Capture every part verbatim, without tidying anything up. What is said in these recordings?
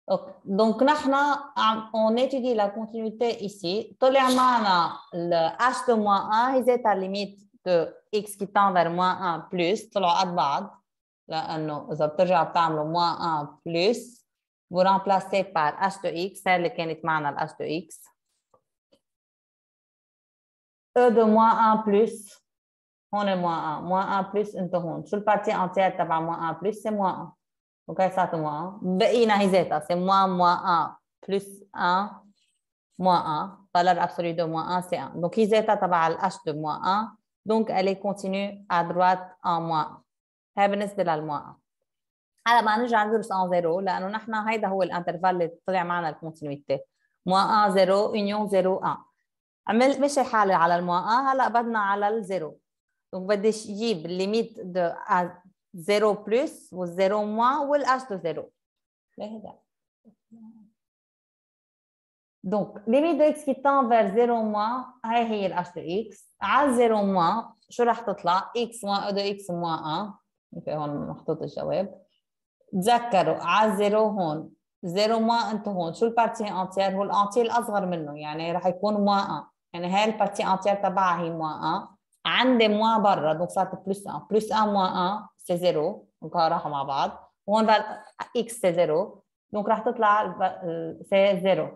Donc, on étudie la continuité ici. Tout le monde le h de moins un, il est à la limite de x qui tend vers moins un plus. Tout le monde vous obtenez le moins un plus. Vous remplacez par h de x, c'est le qui est h de x. E de moins un plus, on est moins un. Moins un plus, on est sur le partie entière, tu as moins un plus, c'est moins un. Donc, ça, c'est moins un. C'est moins moins un plus un moins un. Valeur absolue de moins un, c'est un. Donc, zeta تبع h de moins un. Donc, elle est continue à droite en moins un. هي بالنسبة للموان un. هلا ما نرجع ندرس en zéro لأنه نحن هيدا هو الانترفال اللي طلع معنا الكونتينيوتي. moins un, zéro, union zéro, un. عمل مشي حالي على الموان un. هلا بدنا على الزيرو. Donc, بدي اجيب الليميت de zéro plus ou zéro moins ou h de zéro. Donc, limite de x qui tend vers zéro moins, هي هي ال h de x. على zéro moins, شو رح تطلع؟ x moins e de x moins un. اوكي هون محطوط الجواب. تذكروا على zéro هون. zéro moins انتو هون. شو البارتي انتير؟ هو الانتير الاصغر منه، يعني رح يكون moins un. يعني هاي البارتي انتير تبعها هي moins un. عندي moins برا، donc صارت plus un. plus un moins un, c'est zéro. donc راحوا مع بعض. وهون x c'est zéro. donc رح تطلع c'est zéro.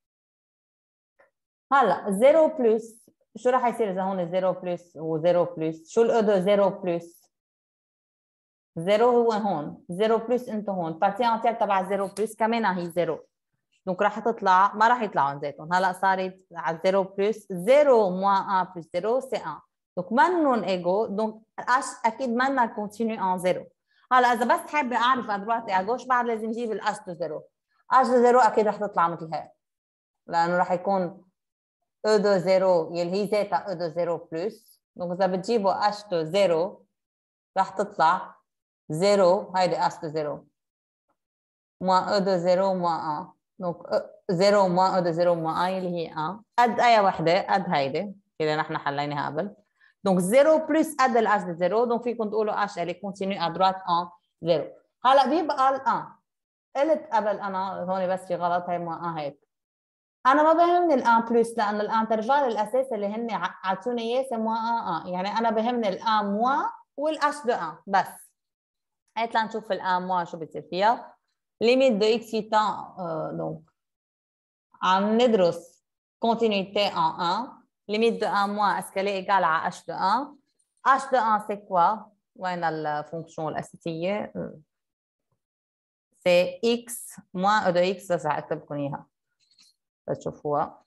هلا zéro plus شو رح يصير اذا هون zéro plus و zéro plus؟ شو ال de zéro plus؟ zéro هو هون. zéro plus انت هون. بارتي انتير تبع zéro plus كمان هي zéro. donc رح تطلع ما رح يطلعوا ذاتهم. هلا صارت على zéro plus zéro moins un plus zéro c'est un. donc منهم ايجو. donc h اكيد منا كونتينيو ان zéro. هلا اذا بس حابه اعرف ادواتي اجوش بعد لازم اجيب ال h de zéro. h de zéro اكيد رح تطلع مثل هيك لانه رح يكون e de zéro يلي هي ذاتها e de zéro plus. donc اذا بتجيبوا h de zéro رح تطلع zéro هيدي h de zéro moins e de zéro moins un. donc zéro moins e de zéro moins un يلي هي un قد اي وحده؟ قد هيدي اللي نحن حليناها قبل. donc zéro plus قد ال h de zéro. donc فيكم تقولوا h elle est continue à droite en zéro. هلا بيبقى ال un. قلت قبل انا هون بس في غلط، هي moins un هيك. انا ما بهمني ال un plus لانه الانترفال الاساسي اللي هن عطوني اياه c'est moins un un. يعني انا بهمني ال un moins وال h de un بس. هات لنشوف ال un moins شو بتصير فيها. limite de x qui tend euh, donc عم ندرس continuité en un. limite de un moins est-ce qu'elle est égale à h de un. h de un c'est quoi؟ وين الفونكشن الاساسيه؟ c'est x moins e de x. بس رح اكتب لكم اياها تشوفوها.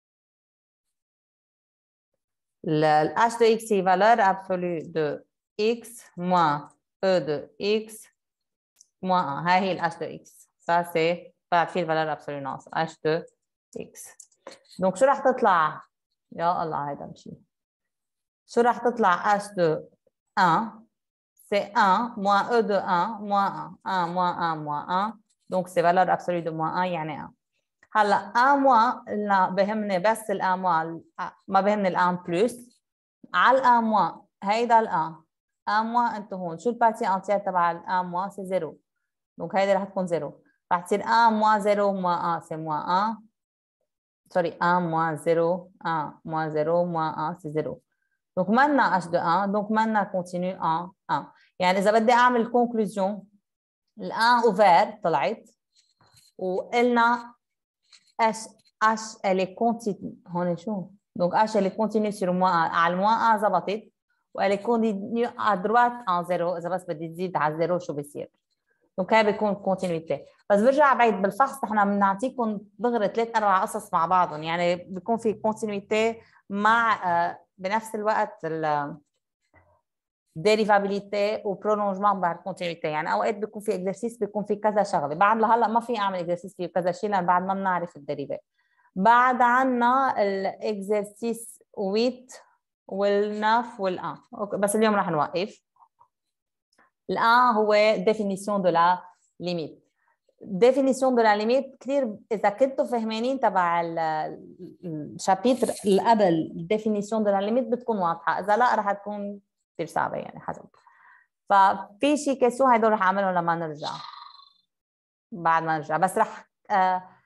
Le h de x est valeur absolue de x moins e de x moins un. هاي هي ال h de x. ça c'est بعد في الفالور absolue ناقص h de x. donc شو رح تطلع؟ يا الله هيدا مشي. شو رح تطلع h de un؟ c'est un moins e de un moins un. un moins un moins un. donc c'est valeur absolue de moins un يعني un. هلا un moins لا بهمني بس ال un moins ما بهمني ال un plus. على ال un moins هيدا ال un. un moins انتو هون شو البارتي انتير تبع ال un moins c'est zéro. donc هيدي رح تكون zéro. رح تصير un moins zéro moins un c'est moins un. sorry un moins zéro un moins zéro moins un c'est zéro. donc منا h de un. donc منا continue en un. يعني إذا بدي أعمل conclusion ال un ouvert طلعت وقلنا h h elle est continue هون شو؟ donc h elle est continue sur moins un. على moins un زبطت و elle est continue à droite en zéro. إذا بس بدي تزيد على zéro شو بيصير؟ donc هاي بيكون كونتينيوتي. بس برجع بعيد بالفحص نحن بنعطيكم دغري ثلاث اربع قصص مع بعضهم. يعني بيكون في كونتينيوتي مع بنفس الوقت ال ديريفابيليتي وبرولونجمون بعد كونتينيوتي. يعني اوقات بيكون في اكزرسيس بيكون في كذا شغله. بعد لهلا ما في اعمل اكزرسيس فيه كذا شيء لان بعد ما بنعرف الديريفات. بعد عنا الاكزرسيس ثمانية والنف والان. اوكي بس اليوم رح نوقف. الان هو définition de la limite. définition de la limite كثير اذا كنتوا فهمانين تبع الشابيتر اللي قبل définition de la limite بتكون واضحه. اذا لا رح تكون كثير صعبه يعني حسب. ففي شي كيسيون هدول رح اعملهم لما نرجع. بعد ما نرجع بس رح آه